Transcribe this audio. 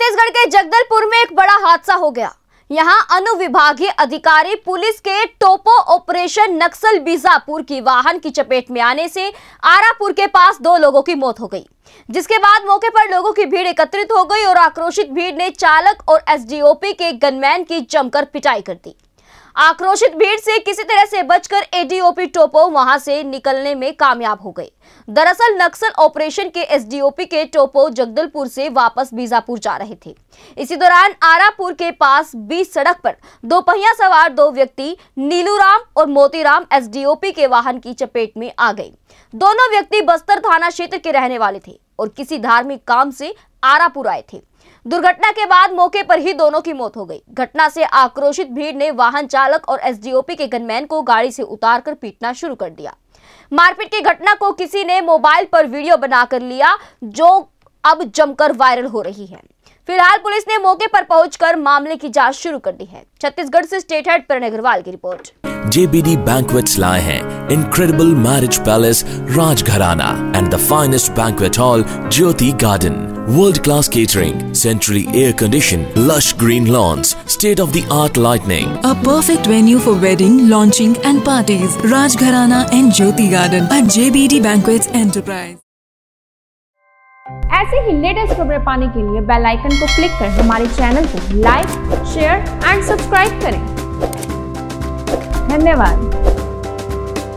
छत्तीसगढ़ के जगदलपुर में एक बड़ा हादसा हो गया। यहां अनुविभागीय अधिकारी पुलिस के टोपो ऑपरेशन नक्सल बीजापुर की वाहन की चपेट में आने से आरापुर के पास 2 लोगों की मौत हो गई, जिसके बाद मौके पर लोगों की भीड़ एकत्रित हो गई और आक्रोशित भीड़ ने चालक और एसडीओपी के गनमैन की जमकर पिटाई कर दी। आक्रोशित भीड़ से किसी तरह से बचकर एडीओपी टोपो वहां से निकलने में कामयाब हो गए। दरअसल नक्सल ऑपरेशन के एसडीओपी के टोपो जगदलपुर से वापस बीजापुर जा रहे थे। इसी दौरान आरापुर के पास बीच सड़क पर 2 पहिया सवार 2 व्यक्ति नीलूराम और मोतीराम एसडीओपी के वाहन की चपेट में आ गए। दोनों व्यक्ति बस्तर थाना क्षेत्र के रहने वाले थे और किसी धार्मिक काम से आरापुर आए थे। दुर्घटना के बाद मौके पर ही दोनों की मौत हो गई। घटना से आक्रोशित भीड़ ने वाहन चालक और एसडीओपी के गनमैन को गाड़ी से उतारकर पीटना शुरू कर दिया। मारपीट की घटना को किसी ने मोबाइल पर वीडियो बनाकर लिया, जो अब जमकर वायरल हो रही है। फिलहाल पुलिस ने मौके पर पहुंचकर मामले की जांच शुरू कर दी है। छत्तीसगढ़ से स्टेट हेड प्रणय अग्रवाल की रिपोर्ट। JBD Banquets लाए हैं incredible marriage palace Rajgharana and the finest banquet hall Jyoti Garden. World-class catering, centrally air-conditioned, lush green lawns, state-of-the-art lighting. A perfect venue for wedding, launching and parties. Rajgharana and Jyoti Garden at JBD Banquets Enterprise. ऐसे ही latest खबरें पाने के लिए bell icon को click कर हमारे channel को like, share and subscribe करें। धन्यवाद।